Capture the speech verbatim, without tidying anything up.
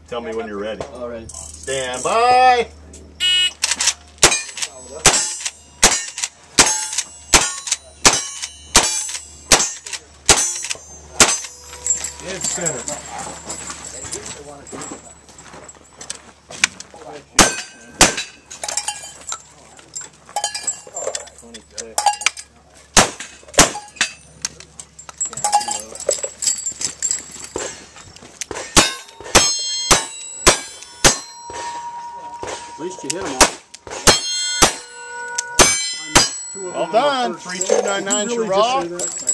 Tell me when you're ready. All right. Stand by. Dead center. At least you hit them all. Well done. three two nine nine Shirok.